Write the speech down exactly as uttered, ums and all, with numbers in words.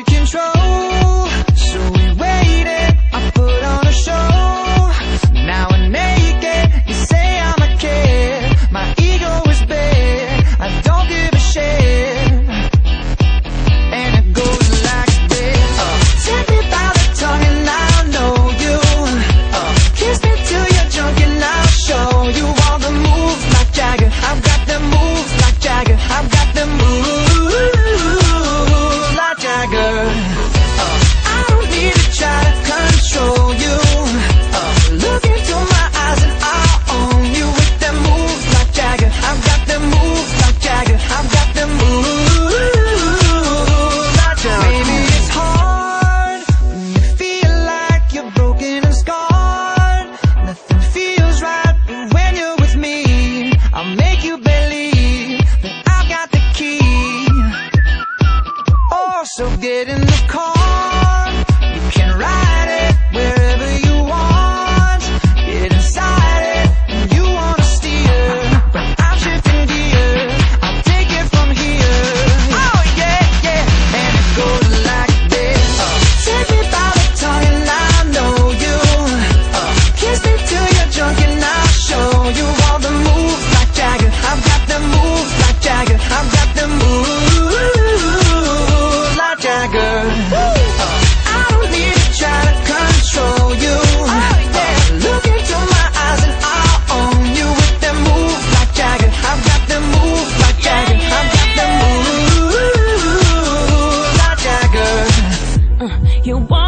control, so we waited. I put on a show. Now we're naked. You say I'm a kid. My ego is big. I don't give a shit. And it goes like this. uh, Take me by the tongue and I'll know you. uh, Kiss me till you're drunk and I'll show you all the moves like Jagger. I've got the moves like Jagger. I've got the moves like Jagger. uh, I don't need to try to control you. uh, Look into my eyes and I'll own you with them moves like Jagger. I've got the moves like Jagger. I've got the moves like Jagger. Maybe it's hard when you feel like you're broken and scarred. Nothing feels right, but when you're with me, I'll make you believe that I've got the key. Oh, so get in the car. You can ride it wherever you want. Get inside it and you wanna steer, but I'm shifting gears. I'll take it from here. Oh yeah, yeah. And it goes like this. uh, Take me by the tongue and I know you. uh, Kiss me till you're drunk and I'll show you all the moves like Jagger. I've got the moves like Jagger. I've got the moves like Jagger. uh, I don't need to try to control you. Oh, yeah. Look into my eyes and I'll own you with them moves like Jagger. I've got the moves like Jagger. I've got the moves like Jagger. You want